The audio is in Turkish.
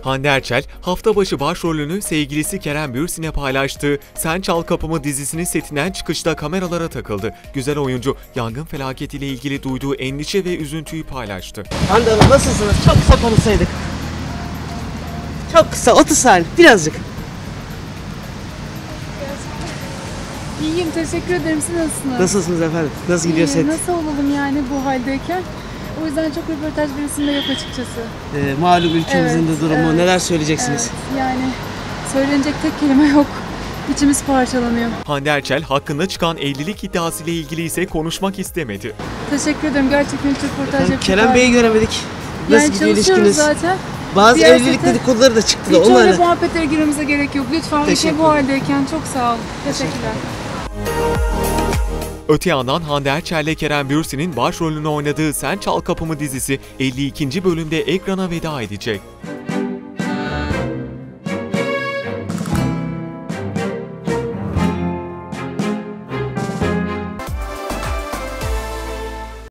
Hande Erçel, hafta başı başrolünü sevgilisi Kerem Bürsin'e paylaştığı Sen Çal Kapımı dizisinin setinden çıkışta kameralara takıldı. Güzel oyuncu, yangın felaketiyle ilgili duyduğu endişe ve üzüntüyü paylaştı. Hande Hanım nasılsınız? Çok kısa konuşsaydık. Çok kısa, 30 saniye, birazcık. İyiyim, teşekkür ederim. Siz nasılsınız? Nasılsınız efendim? Nasıl gidiyor set? Nasıl olalım yani bu haldeyken? O yüzden çok röportaj birisinde yok açıkçası. Malum ülkemizin de durumu. evet. Neler söyleyeceksiniz? Evet, yani söylenecek tek kelime yok. İçimiz parçalanıyor. Hande Erçel, hakkında çıkan evlilik iddiasıyla ilgili ise konuşmak istemedi. Teşekkür ederim. Gerçekten hiç röportaj yapacak. Kerem Bey'i göremedik. Nasıl Yani gidiyor çalışıyoruz ilişkiniz? zaten. Bazı Diğer evlilik sete- dedikoduları da çıktı da Hiç öyle onlarla. muhabbetlere girmemize gerek yok. Lütfen ülke Teşekkür bu haldeyken çok sağ olun. Teşekkürler. Öte yandan Hande Erçel ile Kerem Bürsin'in başrolünü oynadığı Sen Çal Kapımı dizisi 52. bölümde ekrana veda edecek.